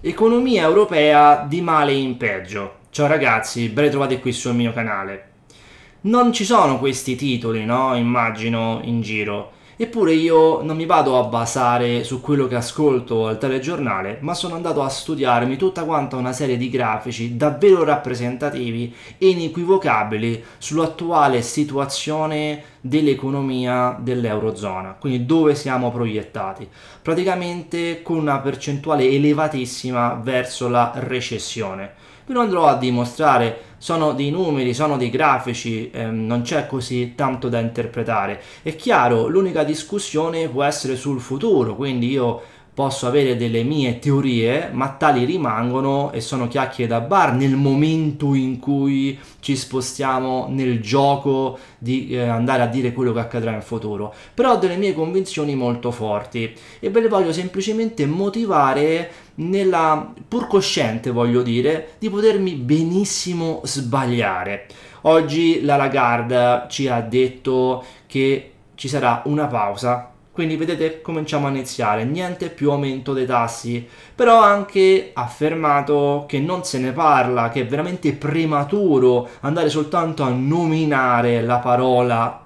Economia europea di male in peggio. Ciao ragazzi, ben ritrovati qui sul mio canale. Non ci sono questi titoli, no? Immagino in giro. Eppure io non mi vado a basare su quello che ascolto al telegiornale, ma sono andato a studiarmi tutta quanta una serie di grafici davvero rappresentativi e inequivocabili sull'attuale situazione dell'economia dell'Eurozona, quindi dove siamo proiettati, praticamente con una percentuale elevatissima verso la recessione. Vi lo andrò a dimostrare, sono dei numeri, sono dei grafici, non c'è così tanto da interpretare. È chiaro, l'unica discussione può essere sul futuro, quindi io posso avere delle mie teorie, ma tali rimangono e sono chiacchiere da bar nel momento in cui ci spostiamo nel gioco di andare a dire quello che accadrà in futuro. Però ho delle mie convinzioni molto forti e ve le voglio semplicemente motivare nella pur cosciente, voglio dire, di potermi benissimo sbagliare. Oggi la Lagarde ci ha detto che ci sarà una pausa. Quindi vedete, cominciamo a iniziare, niente più aumento dei tassi, però ha anche affermato che non se ne parla, che è veramente prematuro andare soltanto a nominare la parola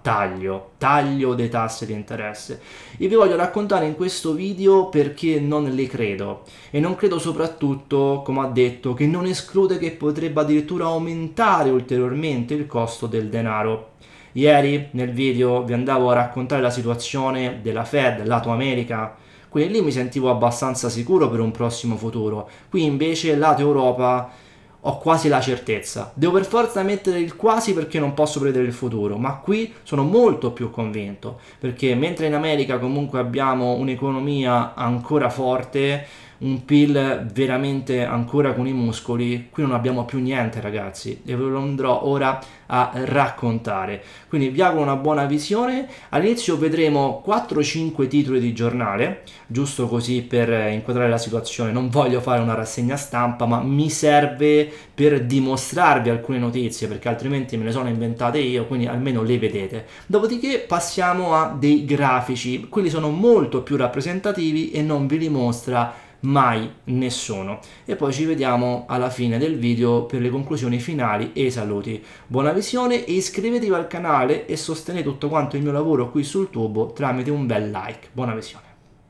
taglio dei tassi di interesse. E vi voglio raccontare in questo video perché non le credo, e non credo soprattutto, come ha detto, che non esclude che potrebbe addirittura aumentare ulteriormente il costo del denaro. Ieri nel video vi andavo a raccontare la situazione della Fed, lato America, quindi lì mi sentivo abbastanza sicuro per un prossimo futuro. Qui invece lato Europa ho quasi la certezza. Devo per forza mettere il quasi perché non posso prevedere il futuro, ma qui sono molto più convinto, perché mentre in America comunque abbiamo un'economia ancora forte, un PIL veramente ancora con i muscoli, qui non abbiamo più niente ragazzi, e ve lo andrò ora a raccontare. Quindi vi auguro una buona visione. All'inizio vedremo 4-5 titoli di giornale, giusto così per inquadrare la situazione. Non voglio fare una rassegna stampa, ma mi serve per dimostrarvi alcune notizie, perché altrimenti me le sono inventate io, quindi almeno le vedete. Dopodiché passiamo a dei grafici, quelli sono molto più rappresentativi e non vi li mostra mai nessuno. E poi ci vediamo alla fine del video per le conclusioni finali e i saluti. Buona visione e iscrivetevi al canale e sostenete tutto quanto il mio lavoro qui sul tubo tramite un bel like. Buona visione.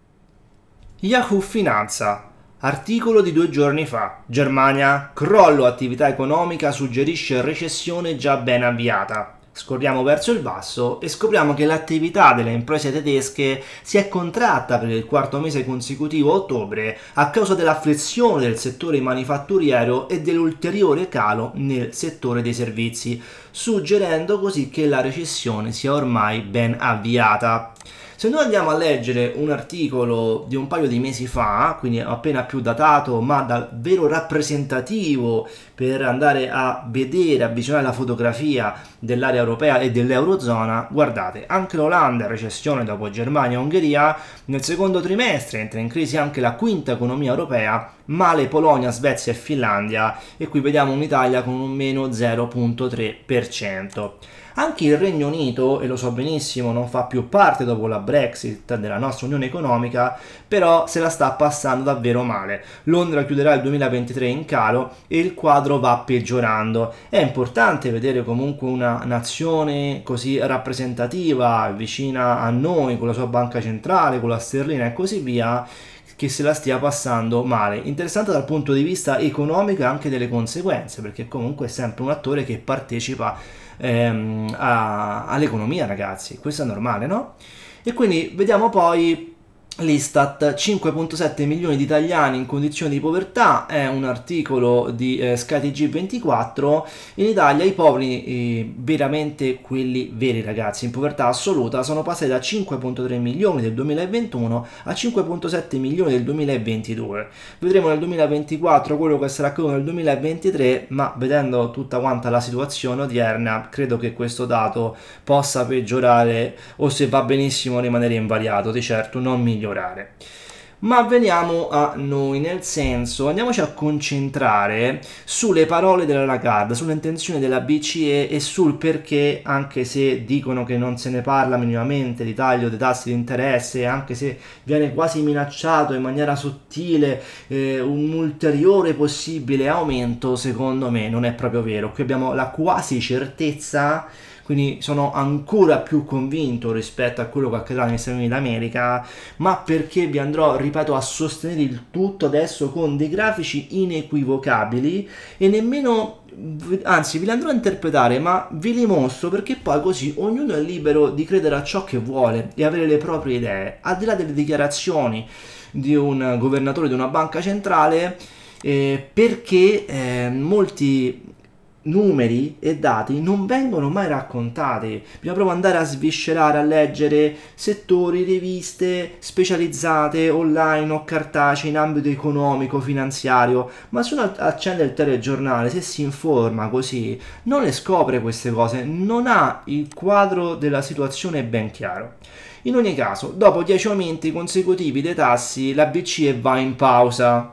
Yahoo Finanza. Articolo di 2 giorni fa. Germania, crollo attività economica suggerisce recessione già ben avviata. Scorriamo verso il basso e scopriamo che l'attività delle imprese tedesche si è contratta per il quarto mese consecutivo a ottobre a causa della flessione del settore manifatturiero e dell'ulteriore calo nel settore dei servizi, suggerendo così che la recessione sia ormai ben avviata. Se noi andiamo a leggere un articolo di un paio di mesi fa, quindi appena più datato ma davvero rappresentativo per andare a vedere, a visionare la fotografia dell'area europea e dell'Eurozona, guardate, anche l'Olanda è in recessione dopo Germania e Ungheria, nel secondo trimestre entra in crisi anche la quinta economia europea, male Polonia, Svezia e Finlandia, e qui vediamo un'Italia con un meno 0,3%. Anche il Regno Unito, e lo so benissimo, non fa più parte dopo la Brexit della nostra Unione Economica, però se la sta passando davvero male. Londra chiuderà il 2023 in calo e il quadro va peggiorando. È importante vedere comunque una nazione così rappresentativa, vicina a noi, con la sua banca centrale, con la sterlina e così via, che se la stia passando male. Interessante dal punto di vista economico e anche delle conseguenze, perché comunque è sempre un attore che partecipa all'economia, ragazzi. Questo è normale, no? E quindi vediamo poi l'Istat, 5,7 milioni di italiani in condizioni di povertà, è un articolo di SkyTG24. In Italia i poveri, veramente quelli veri ragazzi, in povertà assoluta, sono passati da 5,3 milioni del 2021 a 5,7 milioni del 2022. Vedremo nel 2024 quello che sarà accaduto nel 2023, ma vedendo tutta quanta la situazione odierna, credo che questo dato possa peggiorare o, se va benissimo, rimanere invariato, di certo non migliorare. Ma veniamo a noi, nel senso, andiamoci a concentrare sulle parole della Lagarde, sulle intenzioni della BCE e sul perché, anche se dicono che non se ne parla minimamente di taglio dei tassi di interesse, anche se viene quasi minacciato in maniera sottile un ulteriore possibile aumento, secondo me non è proprio vero. Qui abbiamo la quasi certezza. Quindi sono ancora più convinto rispetto a quello che accadrà negli Stati Uniti d'America, ma perché vi andrò, ripeto, a sostenere il tutto adesso con dei grafici inequivocabili e nemmeno, anzi vi li andrò a interpretare, ma vi li mostro perché poi così ognuno è libero di credere a ciò che vuole e avere le proprie idee, al di là delle dichiarazioni di un governatore di una banca centrale, perché molti numeri e dati non vengono mai raccontati. Bisogna proprio andare a sviscerare, a leggere settori, riviste specializzate online o cartacee in ambito economico, finanziario, ma se uno accende il telegiornale, se si informa così, non le scopre queste cose, non ha il quadro della situazione ben chiaro. In ogni caso, dopo 10 aumenti consecutivi dei tassi, la BCE va in pausa.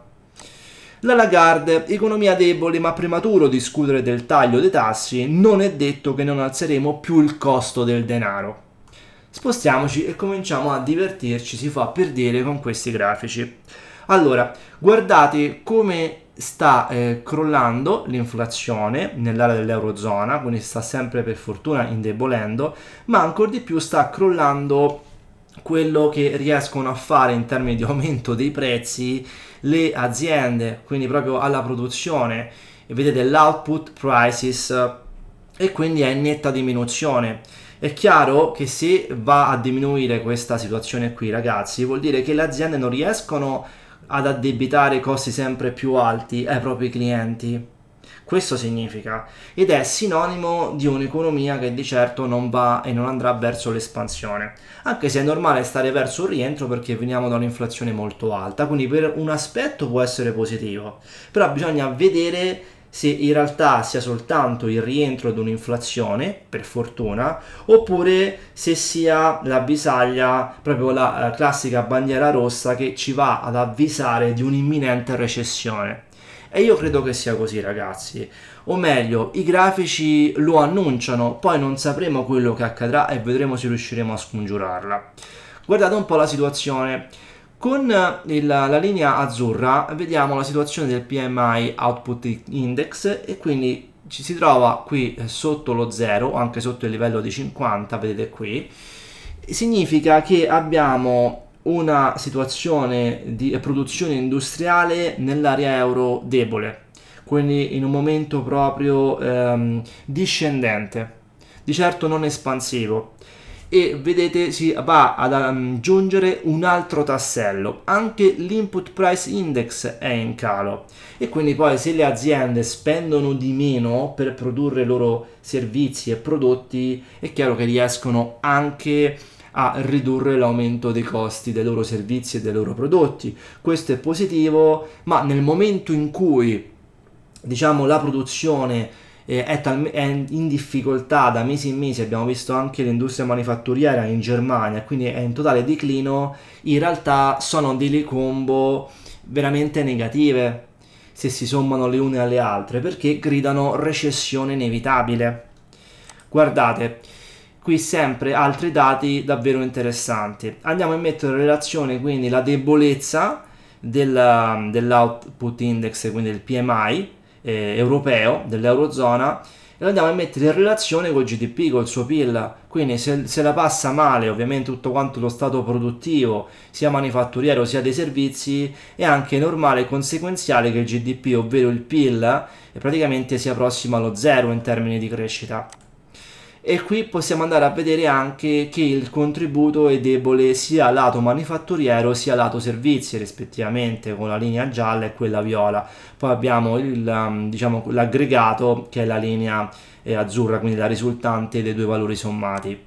La Lagarde, economia debole ma prematuro discutere del taglio dei tassi, non è detto che non alzeremo più il costo del denaro. Spostiamoci e cominciamo a divertirci, si fa per dire, con questi grafici. Allora, guardate come sta crollando l'inflazione nell'area dell'Eurozona, quindi sta sempre per fortuna indebolendo, ma ancora di più sta crollando quello che riescono a fare in termini di aumento dei prezzi le aziende, quindi proprio alla produzione, e vedete l'output prices, e quindi è in netta diminuzione. È chiaro che se va a diminuire questa situazione qui, ragazzi, vuol dire che le aziende non riescono ad addebitare costi sempre più alti ai propri clienti. Questo significa, ed è sinonimo di un'economia che di certo non va e non andrà verso l'espansione, anche se è normale stare verso il rientro perché veniamo da un'inflazione molto alta, quindi per un aspetto può essere positivo, però bisogna vedere se in realtà sia soltanto il rientro di un'inflazione, per fortuna, oppure se sia l'avvisaglia, proprio la classica bandiera rossa che ci va ad avvisare di un'imminente recessione. E io credo che sia così, ragazzi, o meglio, i grafici lo annunciano, poi non sapremo quello che accadrà e vedremo se riusciremo a scongiurarla. Guardate un po' la situazione. Con la linea azzurra vediamo la situazione del PMI Output Index e quindi ci si trova qui sotto lo 0, anche sotto il livello di 50, vedete qui. Significa che abbiamo una situazione di produzione industriale nell'area euro debole, quindi in un momento proprio discendente, di certo non espansivo. E vedete si va ad aggiungere un altro tassello, anche l'input price index è in calo e quindi poi se le aziende spendono di meno per produrre i loro servizi e prodotti è chiaro che riescono anche a ridurre l'aumento dei costi dei loro servizi e dei loro prodotti. Questo è positivo, ma nel momento in cui diciamo la produzione è in difficoltà da mesi in mesi, abbiamo visto anche l'industria manifatturiera in Germania, quindi è in totale declino, in realtà sono delle combo veramente negative se si sommano le une alle altre, perché gridano recessione inevitabile. Guardate, qui sempre altri dati davvero interessanti. Andiamo a mettere in relazione quindi la debolezza dell'output index, quindi del PMI europeo, dell'Eurozona, e lo andiamo a mettere in relazione col GDP, col suo PIL. Quindi se la passa male ovviamente tutto quanto lo stato produttivo, sia manifatturiero sia dei servizi, è anche normale e conseguenziale che il GDP, ovvero il PIL, praticamente sia prossimo allo zero in termini di crescita. E qui possiamo andare a vedere anche che il contributo è debole sia lato manifatturiero sia lato servizi, rispettivamente, con la linea gialla e quella viola. Poi abbiamo diciamo, l'aggregato che è la linea azzurra, quindi la risultante dei due valori sommati.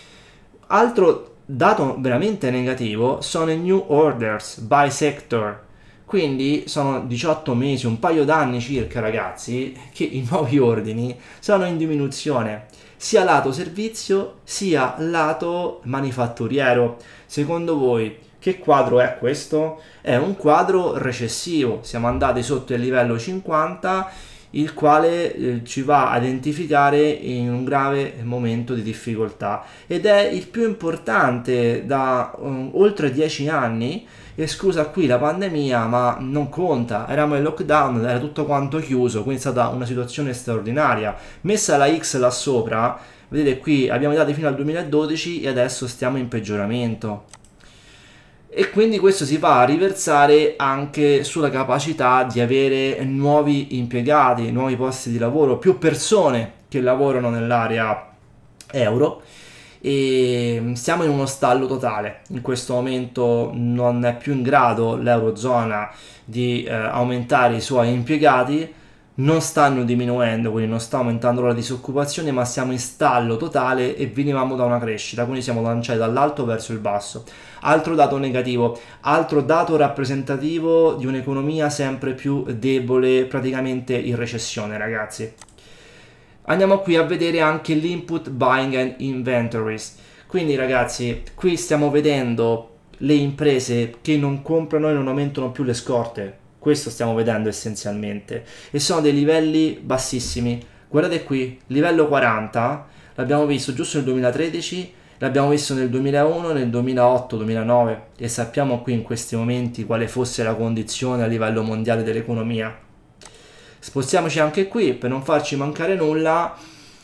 Altro dato veramente negativo sono i new orders by sector. Quindi sono 18 mesi, un paio d'anni circa, ragazzi, che i nuovi ordini sono in diminuzione, sia lato servizio sia lato manifatturiero. Secondo voi Che quadro è questo? È un quadro recessivo, siamo andati sotto il livello 50, il quale ci va a identificare in un grave momento di difficoltà ed è il più importante da oltre 10 anni. Esclusa qui la pandemia, ma non conta, eravamo in lockdown, era tutto quanto chiuso, quindi è stata una situazione straordinaria. Messa la X là sopra, vedete qui abbiamo i dati fino al 2012 e adesso stiamo in peggioramento. E quindi questo si va a riversare anche sulla capacità di avere nuovi impiegati, nuovi posti di lavoro, più persone che lavorano nell'area euro e siamo in uno stallo totale. In questo momento non è più in grado l'Eurozona di aumentare i suoi impiegati, non stanno diminuendo, quindi non sta aumentando la disoccupazione, ma siamo in stallo totale e venivamo da una crescita, quindi siamo lanciati dall'alto verso il basso. Altro dato negativo, altro dato rappresentativo di un'economia sempre più debole, praticamente in recessione, ragazzi. Andiamo qui a vedere anche l'input buying and inventories. Quindi ragazzi, qui stiamo vedendo le imprese che non comprano e non aumentano più le scorte. Questo stiamo vedendo essenzialmente. E sono dei livelli bassissimi. Guardate qui, livello 40, l'abbiamo visto giusto nel 2013, l'abbiamo visto nel 2001, nel 2008, 2009 e sappiamo qui in questi momenti quale fosse la condizione a livello mondiale dell'economia. Spostiamoci anche qui per non farci mancare nulla.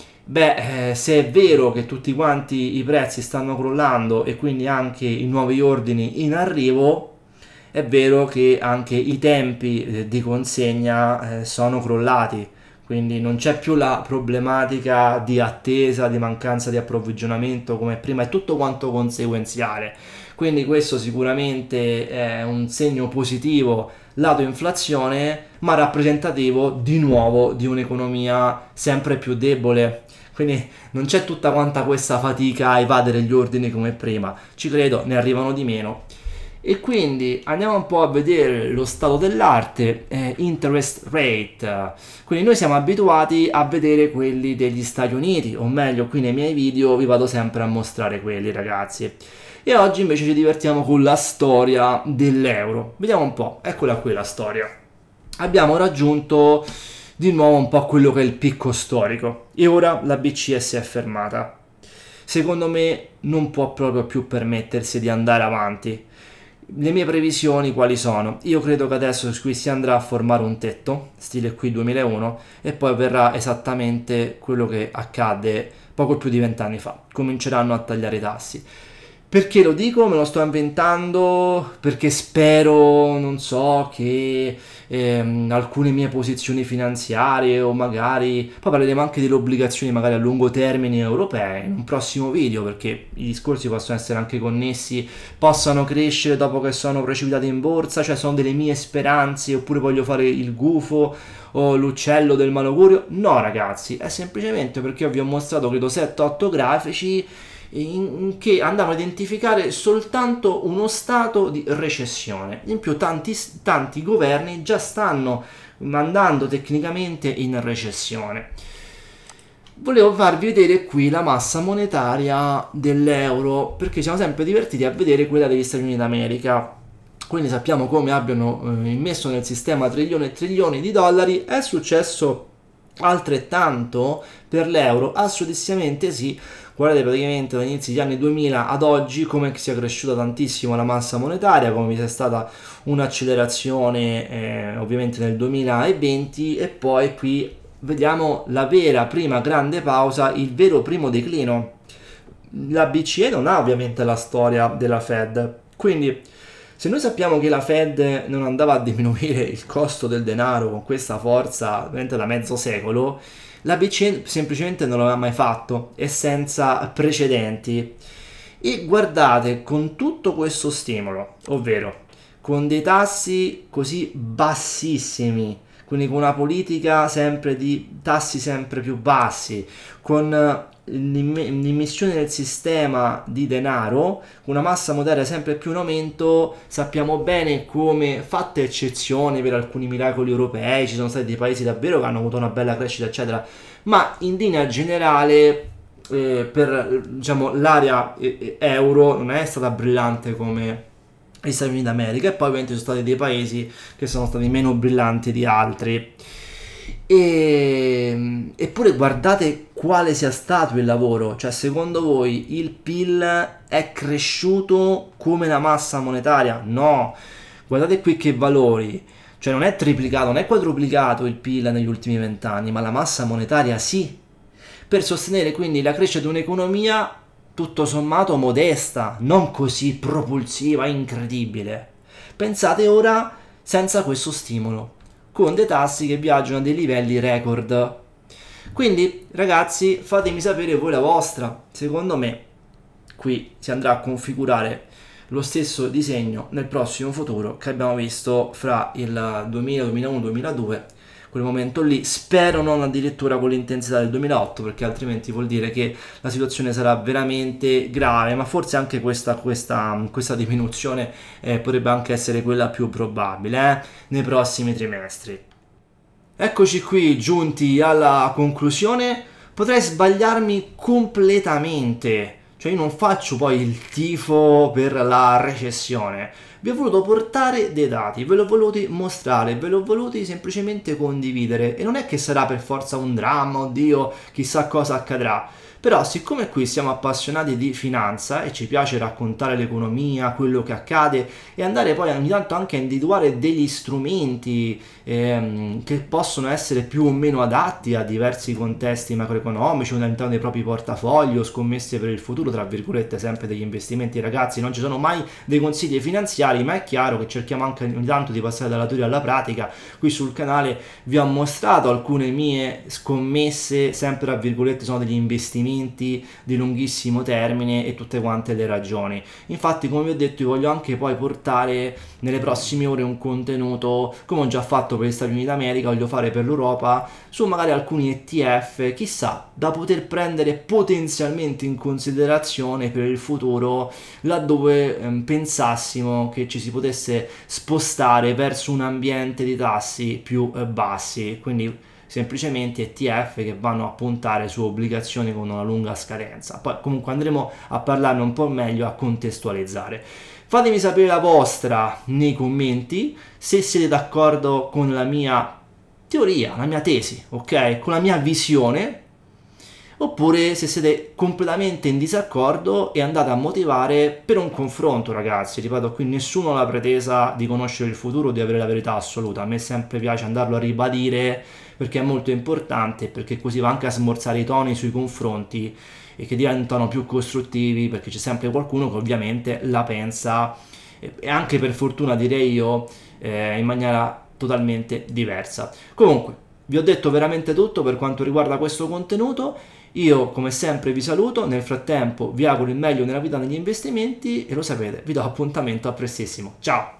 Beh, se è vero che tutti quanti i prezzi stanno crollando e quindi anche i nuovi ordini in arrivo, è vero che anche i tempi di consegna sono crollati, quindi non c'è più la problematica di attesa, di mancanza di approvvigionamento come prima, è tutto quanto conseguenziale. Quindi questo sicuramente è un segno positivo lato inflazione, ma rappresentativo di nuovo di un'economia sempre più debole. Quindi non c'è tutta quanta questa fatica a evadere gli ordini come prima, ci credo, ne arrivano di meno. E quindi andiamo un po' a vedere lo stato dell'arte, interest rate. Quindi noi siamo abituati a vedere quelli degli Stati Uniti, o meglio, qui nei miei video vi vado sempre a mostrare quelli, ragazzi. E oggi invece ci divertiamo con la storia dell'euro. Vediamo un po', eccola qui la storia. Abbiamo raggiunto di nuovo un po' quello che è il picco storico e ora la BCE si è fermata. Secondo me non può proprio più permettersi di andare avanti. Le mie previsioni quali sono? Io credo che adesso qui si andrà a formare un tetto, stile qui 2001, e poi verrà esattamente quello che accadde poco più di 20 anni fa. Cominceranno a tagliare i tassi. Perché lo dico? Me lo sto inventando perché spero, non so, che alcune mie posizioni finanziarie o magari, poi parleremo anche delle obbligazioni magari a lungo termine europee in un prossimo video, perché i discorsi possono essere anche connessi, possano crescere dopo che sono precipitati in borsa, cioè sono delle mie speranze oppure voglio fare il gufo o l'uccello del malaugurio. No ragazzi, è semplicemente perché io vi ho mostrato credo 7-8 grafici che andavano a identificare soltanto uno stato di recessione. In più tanti governi già stanno andando tecnicamente in recessione. Volevo farvi vedere qui la massa monetaria dell'euro perché siamo sempre divertiti a vedere quella degli Stati Uniti d'America. Quindi sappiamo come abbiano immesso nel sistema trilioni e trilioni di dollari. È successo altrettanto per l'euro? Assolutamente sì. Guardate praticamente da inizi degli anni 2000 ad oggi come sia cresciuta tantissimo la massa monetaria, come vi sia stata un'accelerazione ovviamente nel 2020 e poi qui vediamo la vera prima grande pausa, il vero primo declino. La BCE non ha ovviamente la storia della Fed, quindi se noi sappiamo che la Fed non andava a diminuire il costo del denaro con questa forza veramente da mezzo secolo, la BCE semplicemente non l'aveva mai fatto e senza precedenti. E guardate, con tutto questo stimolo, ovvero con dei tassi così bassissimi, quindi con una politica sempre di tassi sempre più bassi, con l'immissione nel sistema di denaro, con una massa monetaria sempre più in aumento, sappiamo bene come, fatte eccezioni per alcuni miracoli europei, ci sono stati dei paesi davvero che hanno avuto una bella crescita eccetera, ma in linea generale per diciamo l'area euro non è stata brillante come gli Stati Uniti d'America, e poi ovviamente ci sono stati dei paesi che sono stati meno brillanti di altri. Eppure guardate quale sia stato il lavoro, cioè secondo voi il PIL è cresciuto come la massa monetaria? No, guardate qui che valori, cioè non è triplicato, non è quadruplicato il PIL negli ultimi 20 anni, ma la massa monetaria sì, per sostenere quindi la crescita di un'economia tutto sommato modesta, non così propulsiva, incredibile. Pensate ora senza questo stimolo, con dei tassi che viaggiano a dei livelli record. Quindi, ragazzi, fatemi sapere voi la vostra. Secondo me, qui si andrà a configurare lo stesso disegno nel prossimo futuro che abbiamo visto fra il 2000, 2001, 2002, quel momento lì. Spero non addirittura con l'intensità del 2008, perché altrimenti vuol dire che la situazione sarà veramente grave, ma forse anche questa diminuzione potrebbe anche essere quella più probabile nei prossimi trimestri. Eccoci qui giunti alla conclusione. Potrei sbagliarmi completamente, cioè io non faccio poi il tifo per la recessione. Vi ho voluto portare dei dati, ve l'ho voluti mostrare, ve l'ho voluti semplicemente condividere, e non è che sarà per forza un dramma, oddio, chissà cosa accadrà. Però siccome qui siamo appassionati di finanza e ci piace raccontare l'economia, quello che accade, e andare poi ogni tanto anche a individuare degli strumenti che possono essere più o meno adatti a diversi contesti macroeconomici, all'interno dei propri portafogli o scommesse per il futuro, tra virgolette sempre degli investimenti, ragazzi, non ci sono mai dei consigli finanziari, ma è chiaro che cerchiamo anche ogni tanto di passare dalla teoria alla pratica. Qui sul canale vi ho mostrato alcune mie scommesse, sempre tra virgolette sono degli investimenti di lunghissimo termine, e tutte quante le ragioni. Infatti, come vi ho detto, io voglio anche poi portare nelle prossime ore un contenuto, come ho già fatto per gli Stati Uniti d'America, voglio fare per l'Europa, su magari alcuni ETF, chissà, da poter prendere potenzialmente in considerazione per il futuro, laddove pensassimo che ci si potesse spostare verso un ambiente di tassi più bassi, quindi semplicemente ETF che vanno a puntare su obbligazioni con una lunga scadenza. Poi comunque andremo a parlarne un po' meglio, a contestualizzare. Fatemi sapere la vostra nei commenti, se siete d'accordo con la mia teoria, la mia tesi, ok? Con la mia visione, oppure se siete completamente in disaccordo e andate a motivare per un confronto, ragazzi. Ripeto, qui nessuno ha la pretesa di conoscere il futuro o di avere la verità assoluta. A me sempre piace andarlo a ribadire, perché è molto importante, perché così va anche a smorzare i toni sui confronti e che diventano più costruttivi, perché c'è sempre qualcuno che ovviamente la pensa, e anche per fortuna direi io, in maniera totalmente diversa. Comunque, vi ho detto veramente tutto per quanto riguarda questo contenuto. Io come sempre vi saluto, nel frattempo vi auguro il meglio nella vita negli investimenti, e lo sapete, vi do appuntamento a prestissimo. Ciao!